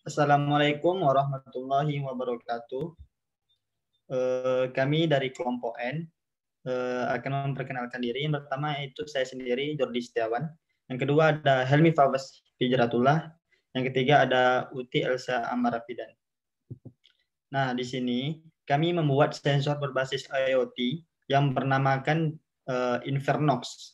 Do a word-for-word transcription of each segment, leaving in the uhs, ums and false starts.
Assalamualaikum warahmatullahi wabarakatuh. Eh, kami dari kelompok N eh, akan memperkenalkan diri. Yang pertama itu saya sendiri, Jordi Setiawan. Yang kedua ada Helmi Fawaz Hijratullah. Yang ketiga ada Uti Elsa Amarafidan. Nah, di sini kami membuat sensor berbasis IoT yang bernamakan eh, Invernox.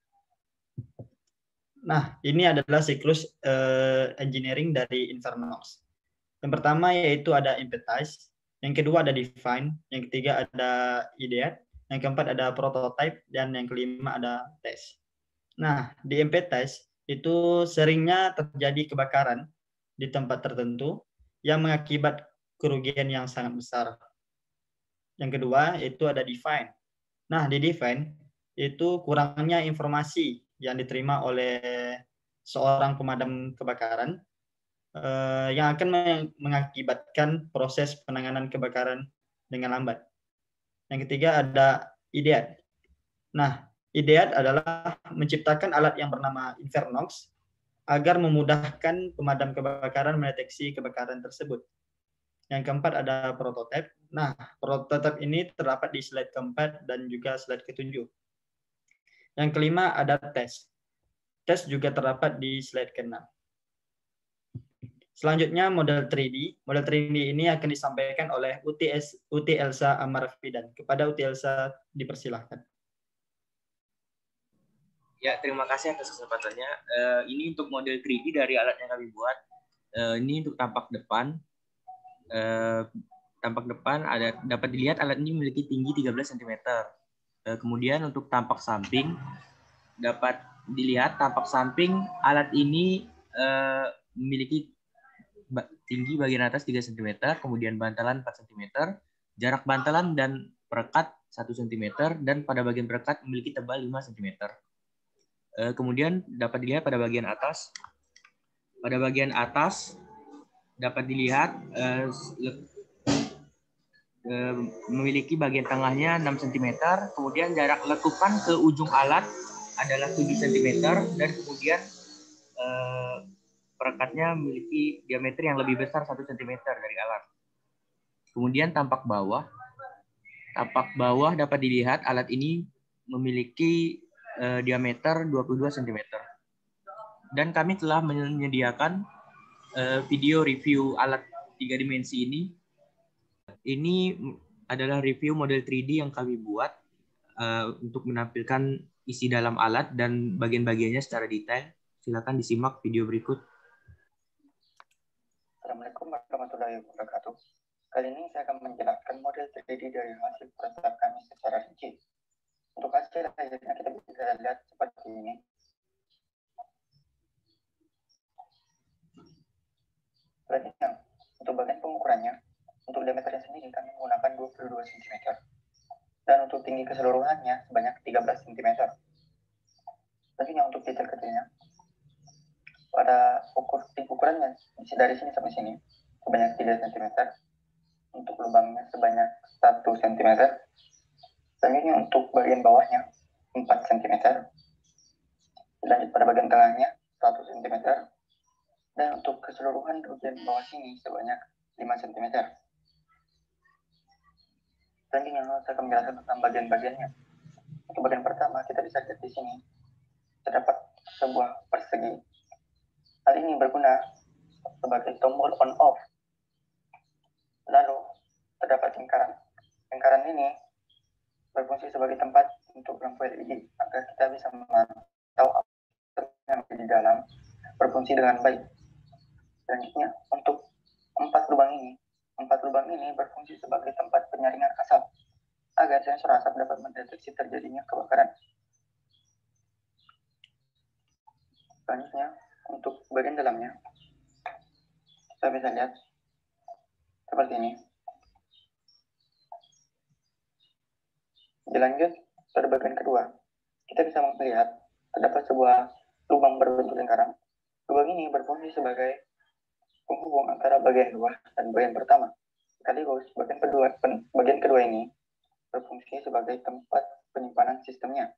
Nah, ini adalah siklus uh, engineering dari Invernox. Yang pertama yaitu ada empathize, yang kedua ada define, yang ketiga ada ideate, yang keempat ada prototype, dan yang kelima ada test. Nah, di empathize itu seringnya terjadi kebakaran di tempat tertentu yang mengakibat kerugian yang sangat besar. Yang kedua itu ada define. Nah, di define itu kurangnya informasi yang diterima oleh seorang pemadam kebakaran eh, yang akan mengakibatkan proses penanganan kebakaran dengan lambat. Yang ketiga ada ideat. Nah, ideat adalah menciptakan alat yang bernama Invernox agar memudahkan pemadam kebakaran mendeteksi kebakaran tersebut. Yang keempat ada prototype. Nah, prototype ini terdapat di slide keempat dan juga slide ketujuh. Yang kelima ada tes. Tes juga terdapat di slide keenam. Selanjutnya model tiga D. Model tiga D ini akan disampaikan oleh Uti Elsa Amarafidan. Kepada Uti Elsa dipersilahkan. Ya, terima kasih atas kesempatannya. Uh, ini untuk model tiga D dari alat yang kami buat. Uh, ini untuk tampak depan. Uh, tampak depan ada dapat dilihat alat ini memiliki tinggi tiga belas sentimeter. Uh, kemudian untuk tampak samping dapat dilihat tampak samping alat ini uh, memiliki tinggi bagian atas tiga sentimeter, kemudian bantalan empat sentimeter, jarak bantalan dan perekat satu sentimeter, dan pada bagian perekat memiliki tebal lima sentimeter. Kemudian dapat dilihat pada bagian atas. Pada bagian atas dapat dilihat eh, memiliki bagian tengahnya enam sentimeter, kemudian jarak lekukan ke ujung alat adalah tujuh sentimeter, dan kemudian eh, perekatnya memiliki diameter yang lebih besar satu sentimeter dari alat. Kemudian tampak bawah. Tampak bawah dapat dilihat alat ini memiliki eh, diameter dua puluh dua sentimeter. Dan kami telah menyediakan eh, video review alat tiga dimensi ini. Ini adalah review model tiga D yang kami buat eh, untuk menampilkan isi dalam alat dan bagian-bagiannya secara detail. Silakan disimak video berikut. Assalamualaikum warahmatullahi wabarakatuh. Kali ini saya akan menjelaskan model tiga D dari hasil prototipe kami secara rinci. Untuk hasil akhirnya kita bisa lihat seperti ini. Selanjutnya, untuk bagian pengukurannya, untuk diameternya sendiri kami menggunakan dua puluh dua sentimeter. Dan untuk tinggi keseluruhannya sebanyak tiga belas sentimeter. Selanjutnya untuk detail kecilnya, pada ukur ukurannya dari sini sampai sini sebanyak tiga sentimeter, untuk lubangnya sebanyak satu sentimeter, selanjutnya untuk bagian bawahnya empat sentimeter, lanjut pada bagian tengahnya satu sentimeter, dan untuk keseluruhan bagian bawah sini sebanyak lima sentimeter. Selanjutnya saya akan menjelaskan tentang bagian-bagiannya. Untuk bagian pertama kita bisa lihat di sini terdapat sebuah persegi. Hal ini berguna sebagai tombol on off. Lalu terdapat lingkaran. Lingkaran ini berfungsi sebagai tempat untuk lampu L E D agar kita bisa memantau apa yang ada di dalam berfungsi dengan baik. Selanjutnya untuk empat lubang ini, empat lubang ini berfungsi sebagai tempat penyaringan asap agar sensor asap dapat mendeteksi terjadinya kebakaran. Selanjutnya untuk bagian dalamnya, kita bisa lihat seperti ini. Dilanjut pada bagian kedua, kita bisa melihat terdapat sebuah lubang berbentuk lingkaran. Lubang ini berfungsi sebagai penghubung antara bagian luar dan bagian pertama. Sekaligus bagian kedua, bagian kedua ini berfungsi sebagai tempat penyimpanan sistemnya.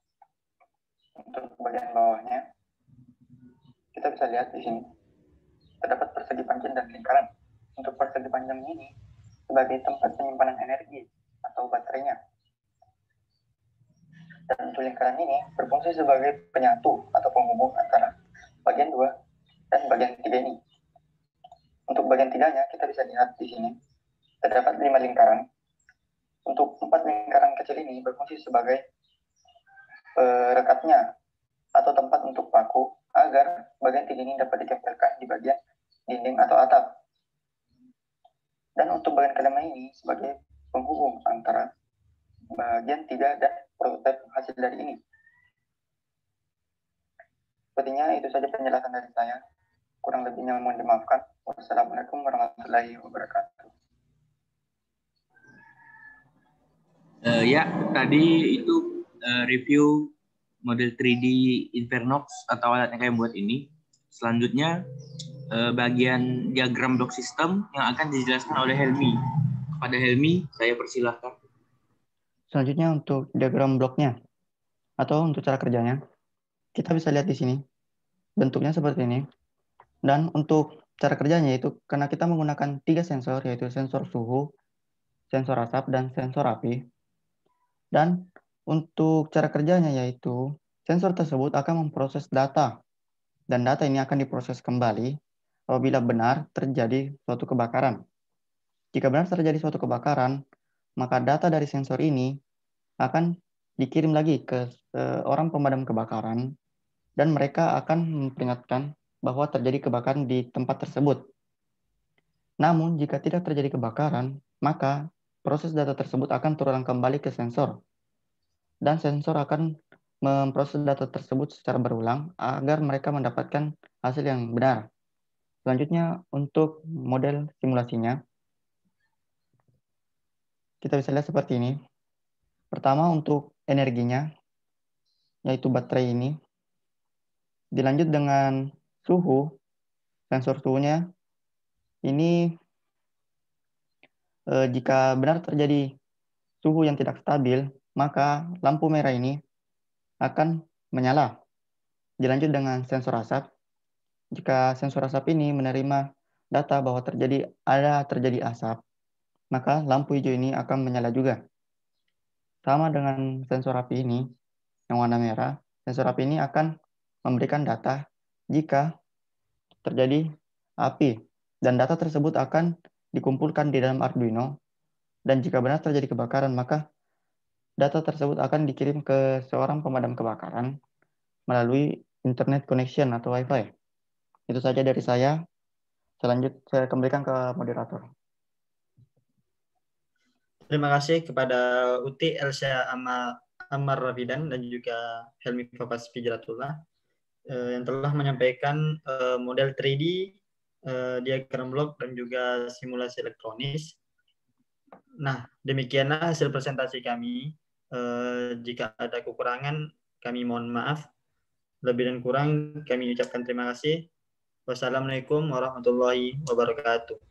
Untuk bagian bawahnya, kita bisa lihat di sini. terdapat persegi panjang dan lingkaran. Untuk persegi panjang ini sebagai tempat penyimpanan energi atau baterainya. Dan untuk lingkaran ini berfungsi sebagai penyatu atau penghubung antara bagian dua dan bagian tiga ini. Untuk bagian tiganya kita bisa lihat di sini terdapat lima lingkaran. Untuk empat lingkaran kecil ini berfungsi sebagai perekatnya atau tempat untuk paku agar bagian tiga ini dapat ditempelkan di bagian dinding atau atap. Dan untuk bagian kelima ini sebagai penghubung antara bagian tiga dan prototipe hasil dari ini. Sepertinya itu saja penjelasan dari saya. Kurang lebihnya mohon dimaafkan. Wassalamualaikum warahmatullahi wabarakatuh. Uh, ya, tadi itu uh, review model tiga D Invernox atau alat yang kalian buat ini. Selanjutnya uh, bagian diagram block system yang akan dijelaskan oleh Helmi. Kepada Helmi, saya persilahkan. Selanjutnya untuk diagram bloknya atau untuk cara kerjanya, kita bisa lihat di sini. Bentuknya seperti ini. Dan untuk cara kerjanya itu karena kita menggunakan tiga sensor, yaitu sensor suhu, sensor asap, dan sensor api. Dan untuk cara kerjanya yaitu sensor tersebut akan memproses data. Dan data ini akan diproses kembali apabila benar terjadi suatu kebakaran. Jika benar terjadi suatu kebakaran, maka data dari sensor ini akan dikirim lagi ke uh, orang pemadam kebakaran dan mereka akan memperingatkan bahwa terjadi kebakaran di tempat tersebut. Namun, jika tidak terjadi kebakaran, maka proses data tersebut akan terulang kembali ke sensor. Dan sensor akan memproses data tersebut secara berulang agar mereka mendapatkan hasil yang benar. Selanjutnya, untuk model simulasinya, kita bisa lihat seperti ini. Pertama, untuk energinya, yaitu baterai ini, dilanjut dengan suhu, sensor suhunya. Ini eh, jika benar terjadi suhu yang tidak stabil, maka lampu merah ini akan menyala. Dilanjut dengan sensor asap. Jika sensor asap ini menerima data bahwa terjadi ada terjadi asap, maka lampu hijau ini akan menyala juga. Sama dengan sensor api ini, yang warna merah, sensor api ini akan memberikan data jika terjadi api. Dan data tersebut akan dikumpulkan di dalam Arduino. Dan jika benar terjadi kebakaran, maka data tersebut akan dikirim ke seorang pemadam kebakaran melalui internet connection atau Wi-Fi. Itu saja dari saya. Selanjutnya saya kembalikan ke moderator. Terima kasih kepada Uti, Elsa Amar Rafidan, dan juga Helmi Fapas Fijratullah eh, yang telah menyampaikan eh, model tiga D, eh, diagram blok, dan juga simulasi elektronis. Nah, demikianlah hasil presentasi kami. Eh, jika ada kekurangan, kami mohon maaf. Lebih dan kurang, kami ucapkan terima kasih. Wassalamualaikum warahmatullahi wabarakatuh.